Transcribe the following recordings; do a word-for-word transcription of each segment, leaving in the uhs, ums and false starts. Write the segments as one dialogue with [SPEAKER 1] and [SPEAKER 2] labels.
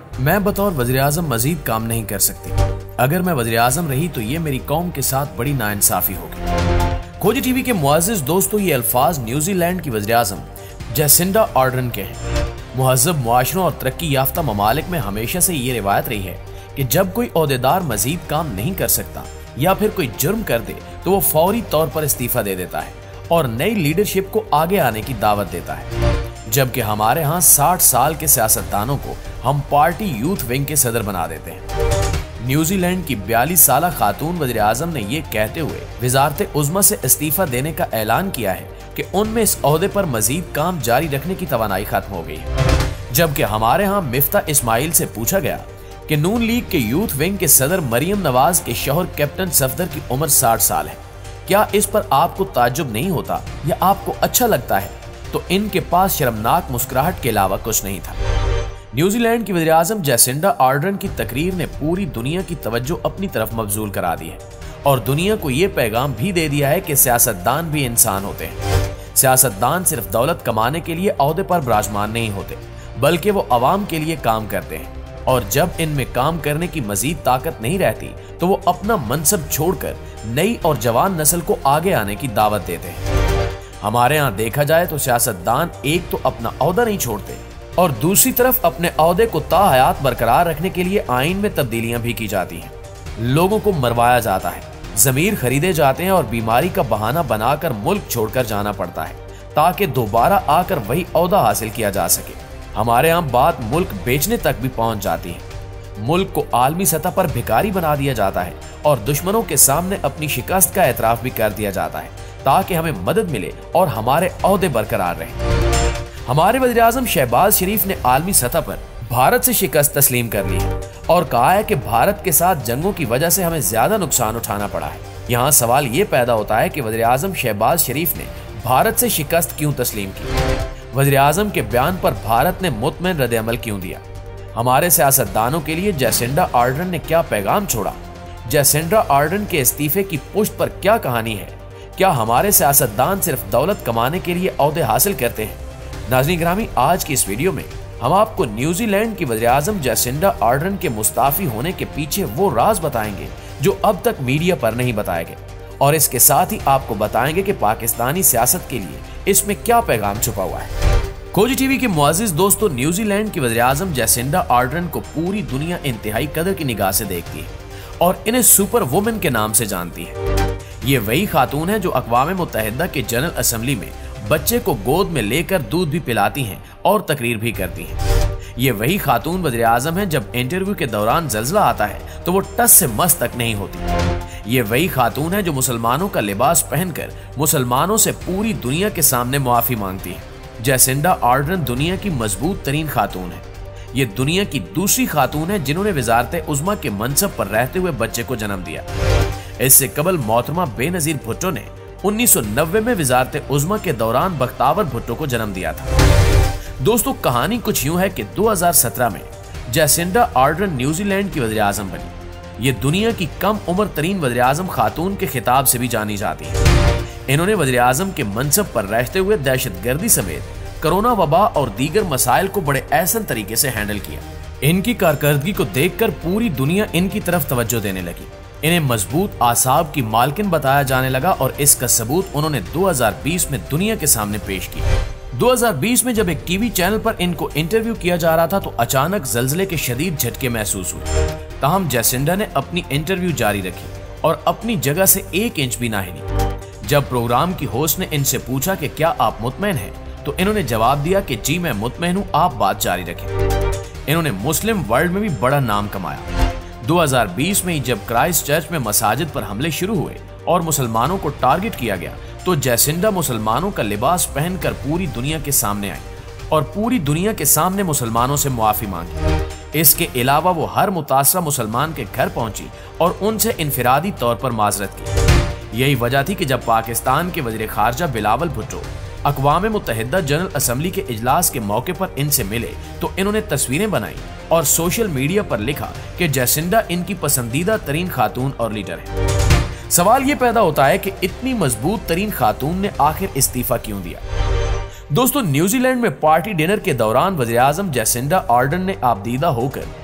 [SPEAKER 1] मैं बतौर वज़ीर-ए-आज़म मजीद काम नहीं कर सकती। अगर मैं वज़ीर-ए-आज़म रही तो ये मेरी कौम के साथ बड़ी नाइंसाफी होगी। खोजी टीवी के मुअज़्ज़िज़ दोस्तों, ये अल्फाज न्यूजीलैंड की वज़ीर-ए-आज़म जैसिंडा आर्डर्न के हैं। मुहज़्ज़ब मुआशरों और तरक्की याफ्ता ममालिक में हमेशा से ये रिवायत रही है कि जब कोई ओहदेदार मजीद काम नहीं कर सकता या फिर कोई जुर्म कर दे तो वो फौरी तौर पर इस्तीफा दे देता है और नई लीडरशिप को आगे आने की दावत देता है। जबकि हमारे यहाँ साठ साल के सियासतदानों को हम पार्टी यूथ विंग के सदर बना देते हैं। न्यूजीलैंड की बयालीस साल खातून वज़ीर-ए-आज़म ने यह कहते हुए वज़ारत उज़्मा से इस्तीफा देने का ऐलान किया है कि उनमें इस ओहदे पर मजीद काम जारी रखने की तवानाई खत्म हो गई है। जबकि हमारे यहाँ मिफ्ता इस्माइल से पूछा गया कि नून लीग के यूथ विंग के सदर मरियम नवाज के शौहर कैप्टन सफदर की उम्र साठ साल है, क्या इस पर आपको ताज्जुब नहीं होता या आपको अच्छा लगता है? तो इनके पास शर्मनाक मुस्कुराहट के अलावा कुछ नहीं था। न्यूजीलैंड की वज़ीर-ए-आज़म जैसिंडा आर्डर्न की तकरीर ने पूरी दुनिया की तवज्जो अपनी तरफ मबजूल करा दी है और दुनिया को ये पैगाम भी दे दिया है कि सियासतदान भी इंसान होते हैं। सियासतदान सिर्फ दौलत कमाने के लिए ओहदे पर विराजमान नहीं होते, बल्कि वो अवाम के लिए काम करते हैं और जब इनमें काम करने की मजीद ताकत नहीं रहती तो वो अपना मनसब छोड़कर नई और जवान नस्ल को आगे आने की दावत देते हैं। हमारे यहाँ देखा जाए तो सियासतदान एक तो अपना ओहदा नहीं छोड़ते और दूसरी तरफ अपने ओहदे को ताहयात बरकरार रखने के लिए आइन में तब्दीलियां भी की जाती हैं। लोगों को मरवाया जाता है, जमीर खरीदे जाते हैं और बीमारी का बहाना बनाकर मुल्क छोड़कर जाना पड़ता है ताकि दोबारा आकर वही ओहदा हासिल किया जा सके। हमारे यहाँ बात मुल्क बेचने तक भी पहुंच जाती है। मुल्क को आलमी सतह पर भिखारी बना दिया जाता है और दुश्मनों के सामने अपनी शिकस्त का एतराफ भी कर दिया जाता है ताकि हमें मदद मिले और हमारे ओहदे बरकरार रहे। हमारे वज़ीर-ए-आज़म शहबाज शरीफ ने आलमी सतह पर भारत से शिकस्त तस्लीम कर ली है और कहा है कि भारत के साथ जंगों की वजह से हमें ज्यादा नुकसान उठाना पड़ा है। यहाँ सवाल ये पैदा होता है कि वज़ीर-ए-आज़म शहबाज शरीफ ने भारत से शिकस्त क्यों तस्लीम की? वज़ीर-ए-आज़म के बयान पर भारत ने मुतमईन रद्द-ए-अमल क्यों दिया? हमारे सियासतदानों के लिए जैसिंडा आर्डर्न ने क्या पैगाम छोड़ा? जैसिंडा आर्डर्न के इस्तीफे की पुष्ट पर क्या कहानी है? क्या हमारे सियासतदान सिर्फ दौलत कमाने के लिए ओहदे हासिल करते हैं? नाज़रीन गिरामी, आज की इस वीडियो में हम आपको न्यूजीलैंड की वज़ीर-ए-आज़म जैसिंडा आर्डर्न के मुस्ताफी होने के पीछे वो राज बताएंगे जो अब तक मीडिया पर नहीं बताए गए और इसके साथ ही आपको बताएंगे कि पाकिस्तानी सियासत के लिए इसमें क्या पैगाम छुपा हुआ है। खोजी टीवी के मुअज़्ज़िज़ दोस्तों, न्यूजीलैंड की वज़ीर-ए-आज़म जैसिंडा आर्डर्न को पूरी दुनिया इंतहाई कदर की निगाह से देखती है और इन्हें सुपर वुमेन के नाम से जानती है। ये वही खातून है जो अक़वाम मुत्तहिदा के जनरल असेंबली में बच्चे को गोद में लेकर दूध भी पिलाती हैं और तकरीर भी करती हैं। ये वही खातून वज़ीर-ए-आज़म है जब इंटरव्यू के दौरान ज़ल्ज़ला आता है तो वो टस से मस तक नहीं होती। ये वही खातून है जो मुसलमानों का लिबास पहनकर मुसलमानों से पूरी दुनिया के सामने मुआफ़ी मांगती है। जैसिंडा आर्डर्न दुनिया की मजबूत तरीन खातून है। ये दुनिया की दूसरी खातून है जिन्होंने वज़ारत उज़्मा के मनसब पर रहते हुए बच्चे को जन्म दिया। इससे कबल मोहतरमा बेनज़ीर भुट्टो ने उन्नीस सौ नब्बे में वज़ारत उज़्मा के दौरान बख्तावर भुट्टो को जन्म दिया था। दोस्तों, कहानी कुछ यूं है कि दो हज़ार सत्रह में जैसिंडा आर्डर्न न्यूजीलैंड की वज़ीर-ए-आज़म बनी। ये दुनिया की कम उम्र तरीन वज़ीर-ए-आज़म खातून के खिताब से भी जानी जाती है। इन्होंने वज़ीर-ए-आज़म के मनसब पर रहते हुए दहशतगर्दी समेत कोरोना वबा और दीगर मसाइल को बड़े ऐसन तरीके से हैंडल किया। इनकी कारकर्दगी को देखकर पूरी दुनिया इनकी तरफ तवज्जो देने लगी। इन्हें मजबूत आसाब की मालकिन बताया जाने लगा और इसका सबूत उन्होंने दो हज़ार बीस में दुनिया के सामने पेश किया। दो हज़ार बीस में जब एक टीवी चैनल पर इनको इंटरव्यू किया जा रहा था तो अचानक ज़ल्ज़ले के शदीद झटके महसूस हुए। ताहम जैसिंडा ने अपनी इंटरव्यू जारी रखी और अपनी जगह से एक इंच भी ना हिली। जब प्रोग्राम की होस्ट ने इनसे पूछा कि क्या आप मुतमईन हैं, तो इन्होंने जवाब दिया कि जी मैं मुतमईन हूँ, आप बात जारी रखें। इन्होंने मुस्लिम वर्ल्ड में भी बड़ा नाम कमाया। दो हज़ार बीस में जब क्राइस्ट चर्च में मसाजिद पर हमले शुरू हुए और मुसलमानों को टारगेट किया गया तो जैसिंडा मुसलमानों का लिबास पहनकर पूरी दुनिया के सामने आई और पूरी दुनिया के सामने मुसलमानों से मुआफी मांगी। इसके अलावा वो हर मुतासरा मुसलमान के घर पहुंची और उनसे इनफिरादी तौर पर माजरत की। यही वजह थी कि जब पाकिस्तान के वज़ीर खारजा बिलावल भुट्टो अक़वाम मुत्तहिदा जनरल असेंबली के इजलास के मौके पर इनसे मिले तो इन्होंने तस्वीरें बनाई और सोशल मीडिया पर लिखा कि जैसिंडा इनकी पसंदीदा तरीन खातून और लीडर है। सवाल ये पैदा होता है कि इतनी मजबूत तरीन खातून ने आखिर इस्तीफा क्यों दिया। दोस्तों, न्यूजीलैंड में पार्टी डिनर के दौरान वज़ीर-ए-आज़म जैसिंडा आर्डर्न ने आपदीदा होकर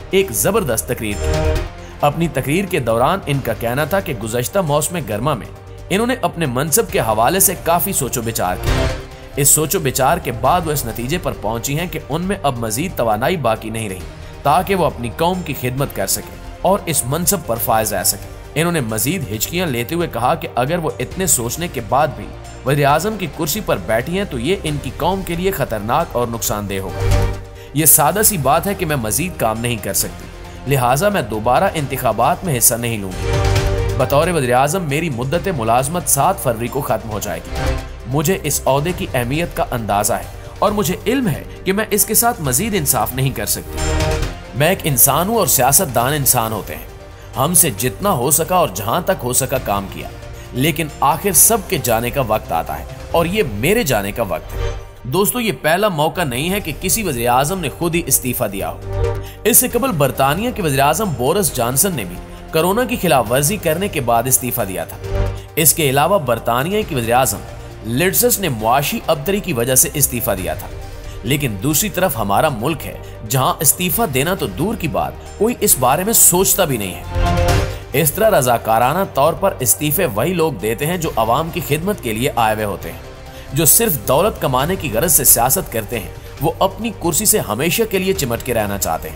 [SPEAKER 1] एक जबरदस्त तकरीर की। अपनी तकरीर के दौरान इनका कहना था कि गुज़श्ता मौसम गर्मा में इन्होंने अपने मनसब के हवाले से काफी सोचो विचार किया। इस सोचो विचार के बाद वो इस नतीजे पर पहुंची हैं कि उनमें अब मजीद तवानाई बाकी नहीं रही ताकि वो अपनी कौम की खिदमत कर सके और इस मनसब पर फायज रह सके। इन्होंने मजीद हिचकियां लेते हुए कहा कि अगर वो इतने सोचने के बाद भी वज़ीर आज़म की कुर्सी पर बैठी हैं तो ये इनकी कौम के लिए खतरनाक और नुकसानदेह होगा। ये सादा सी बात है कि मैं मजीद काम नहीं कर सकती, लिहाजा मैं दोबारा इंतखाबात में हिस्सा नहीं लूंगी। बतौर वज़ीर आज़म मेरी मुद्दत मुलाजमत सात फरवरी को खत्म हो जाएगी। मुझे इस ओहदे की अहमियत का अंदाजा है और मुझे इल्म है कि मैं इसके साथ मजीद इंसाफ नहीं कर सकती। मैं एक इंसान हूँ और सियासतदान इंसान होते हैं। हमसे जितना हो सका और जहां तक हो सका काम किया, लेकिन आखिर सबके जाने का वक्त आता है और ये मेरे जाने का वक्त है। दोस्तों, ये पहला मौका नहीं है कि किसी वज़ीर आज़म ने खुद ही इस्तीफा दिया हो। इससे कबल बरतानिया के वज़ीर आज़म बोरिस जॉनसन ने भी कोरोना की खिलाफ वर्जी करने के बाद इस्तीफा दिया था। इसके अलावा बरतानिया के वज़ीर आज़म लिड्स ने मुआशी अबतरी की वजह से इस्तीफा दिया था। लेकिन दूसरी तरफ हमारा मुल्क है जहां इस्तीफा देना तो दूर की बात, कोई इस बारे में सोचता भी नहीं है। इस तरह रजाकाराना तौर पर इस्तीफे वही लोग देते हैं जो अवाम की खिदमत के लिए आए हुए होते हैं, जो सिर्फ दौलत कमाने की गरज से सियासत करते हैं। वो अपनी कुर्सी से हमेशा के लिए चिमट के रहना चाहते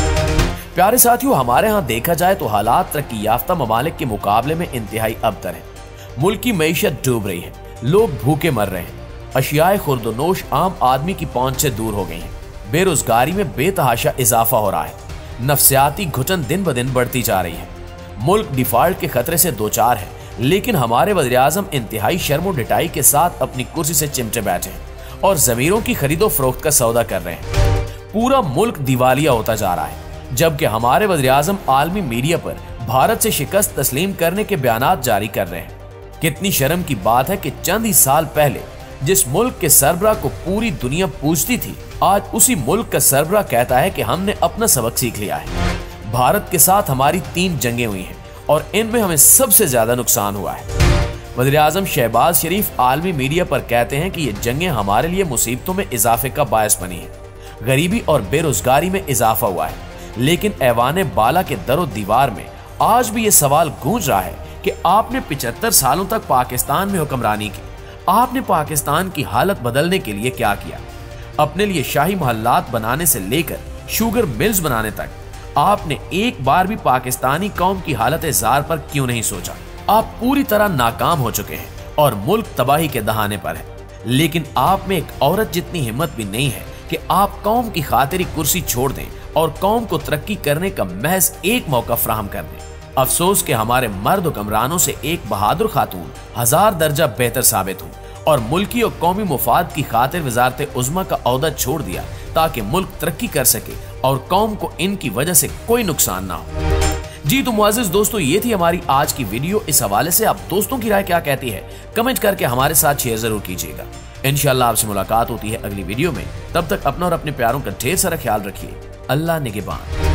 [SPEAKER 1] हैं। प्यारे साथियों, हमारे यहाँ देखा जाए तो हालात तरक्की याफ्ता ममालिक के मुकाबले में इंतहाई अबतर है। मुल्क की मईशत डूब रही है, लोग भूखे मर रहे हैं, अशियाए खुर्दनोश आम आदमी की पहुंच से दूर हो गई हैं, बेरोजगारी में बेतहाशा इजाफा हो रहा है, नफ्सियाती घुटन दिन ब दिन बढ़ती जा रही है, मुल्क डिफॉल्ट के खतरे से दो चार है, लेकिन हमारे वज़ीर आज़म इंतहाई शर्मो डिटाई के साथ अपनी कुर्सी से चिमटे बैठे हैं और जमीरों की खरीदो फरोख्त का सौदा कर रहे हैं। पूरा मुल्क दिवालिया होता जा रहा है, जबकि हमारे वज़ीर आज़म आलमी मीडिया पर भारत से शिकस्त तस्लीम करने के बयानात जारी कर रहे हैं। कितनी शर्म की बात है कि चंद ही साल पहले जिस मुल्क के सरबराह को पूरी दुनिया पूछती थी, आज उसी मुल्क का सरबराह कहता है कि हमने अपना सबक सीख लिया है। भारत के साथ हमारी तीन जंगें हुई हैं और इनमें हमें सबसे ज्यादा नुकसान हुआ है। वज़ीर आज़म शहबाज शरीफ आलमी मीडिया पर कहते हैं कि ये जंगें हमारे लिए मुसीबतों में इजाफे का बायस बनी है, गरीबी और बेरोजगारी में इजाफा हुआ है। लेकिन ऐवाने बाला के दरो दीवार में आज भी ये सवाल गूंज रहा है कि आपने पिछहत्तर सालों तक पाकिस्तान में हुक्मरानी की, आपने पाकिस्तान की हालत बदलने के लिए क्या किया? अपने लिए शाही महल्लात बनाने से लेकर शुगर मिल्स बनाने तक आपने एक बार भी पाकिस्तानी कौम की हालत जार पर क्यों नहीं सोचा? आप पूरी तरह नाकाम हो चुके हैं और मुल्क तबाही के दहाने पर है। लेकिन आप में एक औरत जितनी हिम्मत भी नहीं है कि आप कौम की खातिर कुर्सी छोड़ दें और कौम को तरक्की करने का महज एक मौका फराहम कर दें। अफसोस कि हमारे मर्द हुक्मरानों से एक बहादुर खातून हजार दर्जा बेहतर साबित हुई और मुल्की और कौमी मुफाद की खातिर वजारत उज़्मा का ओहदा छोड़ दिया ताकि मुल्क तरक्की कर सके और कौम को इनकी वजह से कोई नुकसान ना हो। जी तो मुअज़्ज़िज़ दोस्तों, ये थी हमारी आज की वीडियो। इस हवाले से आप दोस्तों की राय क्या कहती है, कमेंट करके हमारे साथ शेयर जरूर कीजिएगा। इंशाअल्लाह आपसे मुलाकात होती है अगली वीडियो में। तब तक अपना और अपने प्यारों का ढेर सारा ख्याल रखिए। अल्लाह निगहबान।